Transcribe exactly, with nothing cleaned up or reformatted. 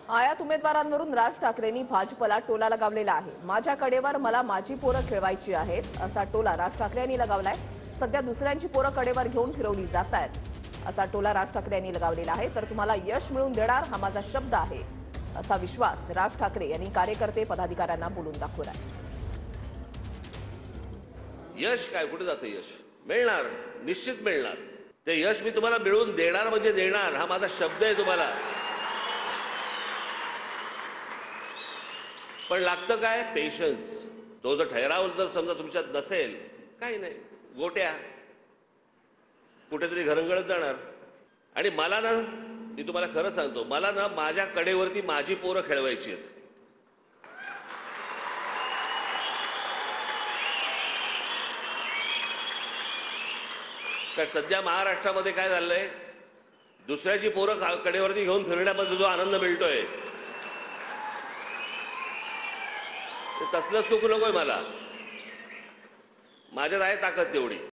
आयात उमेदवारांवरून राज ठाकरेंनी भाजपला टोला लगावलेला आहे। माझ्या कडेवर मला माझी पोरं खेळवायची आहेत असा टोला राज ठाकरे यांनी लगावलाय। सध्या दुसऱ्यांची पोरं कडेवर घेऊन फिरवली जात आहेत असा टोला राज ठाकरे यांनी लगावलेला आहे। तर तुम्हाला यश मिळवून देणार हा माझा शब्द आहे असा विश्वास राज ठाकरे यांनी कार्यकर्ते पदाधिकाऱ्यांना बोलून दाखवलाय। यश काय कुठे जातं? यश मिळणार, निश्चित मिळणार। ते यश मी तुम्हाला मिळवून देणार म्हणजे देणार हा माझा शब्द आहे तुम्हाला। पण लागतं काय? पेशन्स। तो जो ठहराव जर समजा तुमच्यात नसेल, काही नाही, गोट्या कुठेतरी घरंगळत जाणार। आणि मला ना, मी तुम्हाला खरं सांगतो, मला ना माझ्या कडेवरती माझी पोरं खेळवायची आहेत। कारण सध्या महाराष्ट्रामध्ये काय झालंय, दुसऱ्याची पोरं कडेवरती घेऊन फिरण्यामध्ये जो आनंद मिळतोय, तसलं सुख नकोय मला। माझ्यात आहे ताकद तेवढी।